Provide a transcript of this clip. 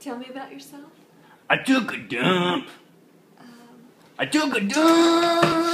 Tell me about yourself. I took a dump. I took a dump.